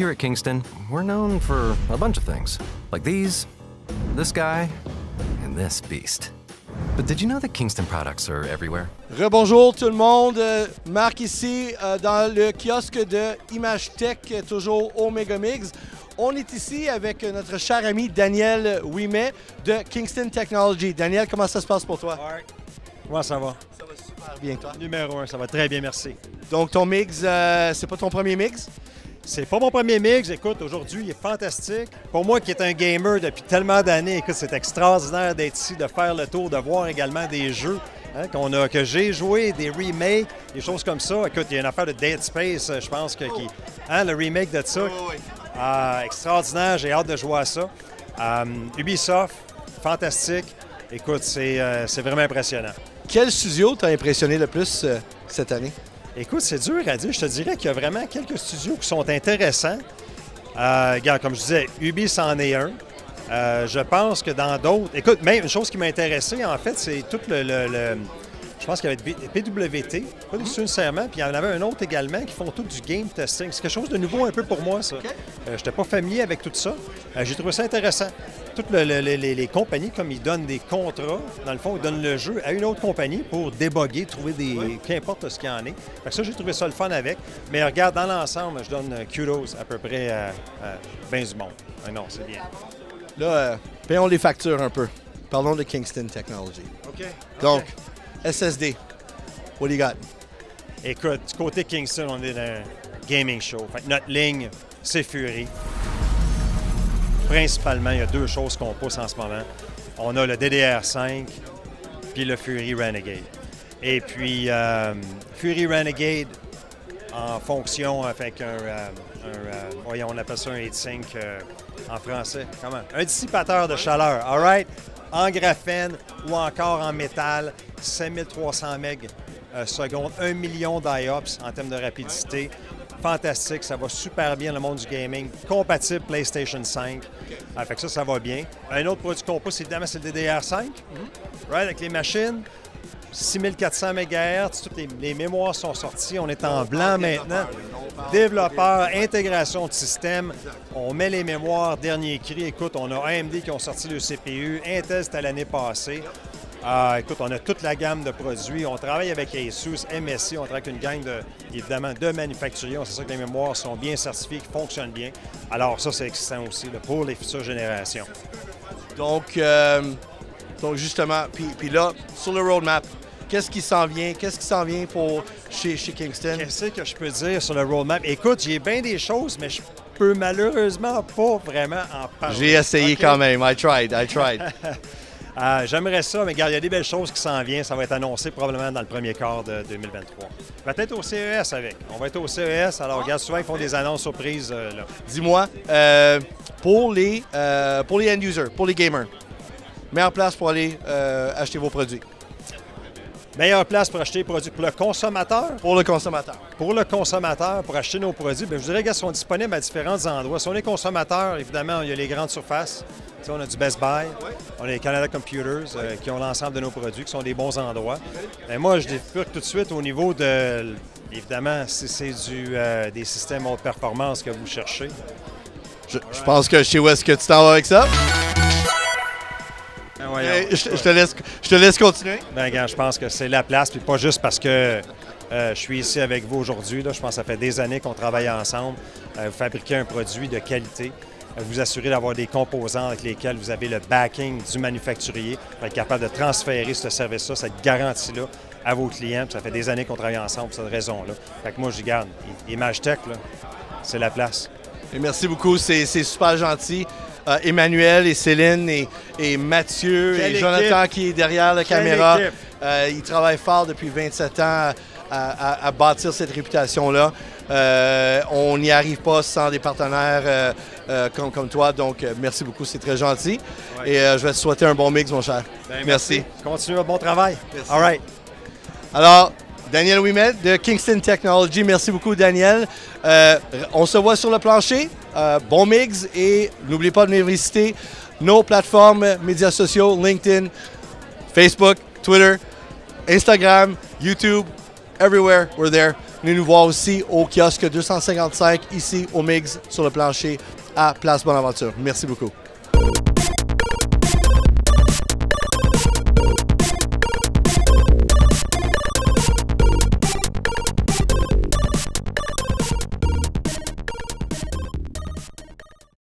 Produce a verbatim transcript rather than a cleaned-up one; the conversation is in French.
Here at Kingston, we're known for a bunch of things, like these, this guy, and this beast. But did you know that Kingston products are everywhere? Rebonjour tout le monde, euh, Marc ici euh, dans le kiosque de ImageTech, toujours au Megamix. On est ici avec notre cher ami Daniel Ouimet de Kingston Technology. Daniel, comment ça se passe pour toi? Alright. Comment ça va? Ça va super bien, toi? Numéro un, ça va très bien, merci. Donc ton mix, euh, c'est pas ton premier mix? C'est pas mon premier mix. Écoute, aujourd'hui, il est fantastique. Pour moi qui est un gamer depuis tellement d'années, écoute, c'est extraordinaire d'être ici, de faire le tour, de voir également des jeux hein, qu'on a, que j'ai joué, des remakes, des choses comme ça. Écoute, il y a une affaire de Dead Space, je pense, que, qui, hein, le remake de ça. Oh, oui. Euh, extraordinaire, j'ai hâte de jouer à ça. Um, Ubisoft, fantastique. Écoute, c'est euh, vraiment impressionnant. Quel studio t'a impressionné le plus euh, cette année? Écoute, c'est dur à dire. Je te dirais qu'il y a vraiment quelques studios qui sont intéressants. Euh, regarde, comme je disais, Ubi, c'en est un. Euh, je pense que dans d'autres... Écoute, même une chose qui m'a intéressé, en fait, c'est tout le... le, le... Je pense qu'il y avait P W T, pas du tout nécessairement, puis il y en avait un autre également qui font tout du game testing. C'est quelque chose de nouveau un peu pour moi, ça. Okay. Euh, je n'étais pas familier avec tout ça. Euh, J'ai trouvé ça intéressant. Toutes le, le, les, les compagnies, comme ils donnent des contrats, dans le fond, ils donnent le jeu à une autre compagnie pour déboguer, trouver des... Oui. Qu'importe ce qu'il y en est. Fait que ça, j'ai trouvé ça le fun avec. Mais regarde, dans l'ensemble, je donne kudos à peu près à, à bien du monde. Ah non, c'est bien. Là, euh, payons les factures un peu. Parlons de Kingston Technology. OK. okay. Donc, S S D, what do you got? Écoute, du côté Kingston, on est dans un gaming show. Fait que notre ligne, c'est Fury. Principalement, il y a deux choses qu'on pousse en ce moment. On a le D D R cinq puis le Fury Renegade. Et puis, euh, Fury Renegade en fonction avec un, euh, un euh, voyons, on appelle ça un heatsink euh, en français. Comment? Un dissipateur de chaleur, all right? En graphène ou encore en métal, cinq mille trois cents mégasecondes, un million d'I O P S en termes de rapidité. Fantastique, ça va super bien le monde du gaming. Compatible PlayStation cinq. Ah, fait que ça, ça va bien. Un autre produit qu'on pousse, évidemment, c'est le D D R cinq. Mm-hmm. Right, avec les machines, six mille quatre cents mégahertz, toutes les, les mémoires sont sorties. On est en blanc maintenant. Développeur, intégration de système. On met les mémoires, dernier cri. Écoute, on a A M D qui ont sorti le C P U. Intel, c'était l'année passée. Euh, écoute, on a toute la gamme de produits. On travaille avec Asus, M S I. On travaille avec une gang, de, évidemment, de manufacturiers. On sait ça que les mémoires sont bien certifiées, qui fonctionnent bien. Alors ça, c'est excitant aussi là, pour les futures générations. Donc, euh, donc justement, puis, puis là, sur le roadmap, qu'est-ce qui s'en vient? Qu'est-ce qui s'en vient pour chez, chez Kingston? Qu'est-ce que je peux dire sur le roadmap? Écoute, j'ai bien des choses, mais je peux malheureusement pas vraiment en parler. J'ai essayé okay. quand même. I tried, I tried. euh, J'aimerais ça, mais regarde, il y a des belles choses qui s'en viennent. Ça va être annoncé probablement dans le premier quart de deux mille vingt-trois. Peut-être au C E S avec. On va être au C E S. Alors, regarde, souvent, ils font des annonces surprises. Euh, là. Dis-moi, euh, pour les, euh, pour les end-users, pour les gamers, meilleure place pour aller euh, acheter vos produits? Meilleure place pour acheter les produits pour le consommateur? Pour le consommateur. Pour le consommateur, pour acheter nos produits, bien, je dirais qu'elles sont disponibles à différents endroits. Si on est consommateur, évidemment, il y a les grandes surfaces. Tu sais, on a du Best Buy, ouais. On a les Canada Computers euh, qui ont l'ensemble de nos produits, qui sont des bons endroits. Et moi, je défrique tout de suite au niveau de, évidemment, si c'est du, euh, des systèmes haute performance que vous cherchez. Je, right. je pense que je sais où est-ce que tu t'en vas avec ça. Ben voyons, je, je, te laisse, je te laisse continuer. Ben, regarde, je pense que c'est la place, puis pas juste parce que euh, je suis ici avec vous aujourd'hui. Je pense que ça fait des années qu'on travaille ensemble. Euh, vous fabriquez un produit de qualité. Euh, vous assurez d'avoir des composants avec lesquels vous avez le backing du manufacturier pour être capable de transférer ce service-là, cette garantie-là à vos clients. Puis ça fait des années qu'on travaille ensemble pour cette raison-là. Fait que moi, je dis, garde, ImageTech, c'est la place. Et merci beaucoup, c'est super gentil. Euh, Emmanuel et Céline et, et Mathieu Quelle et Jonathan équipe. Qui est derrière la Quelle caméra. Euh, ils travaillent fort depuis vingt-sept ans à, à, à bâtir cette réputation-là. Euh, on n'y arrive pas sans des partenaires euh, euh, comme, comme toi, donc euh, merci beaucoup, c'est très gentil. Ouais. Et euh, je vais te souhaiter un bon mix, mon cher. Ben, merci. merci. Continue votre bon travail. Merci. All right. Alors, Daniel Ouimet de Kingston Technology. Merci beaucoup, Daniel. Euh, on se voit sur le plancher. Euh, bon mix et n'oubliez pas de venir visiter nos plateformes médias sociaux, LinkedIn, Facebook, Twitter, Instagram, YouTube, everywhere, we're there. venez nous voir aussi au kiosque deux cent cinquante-cinq, ici au Migs, sur le plancher, à Place Bonaventure. Merci beaucoup.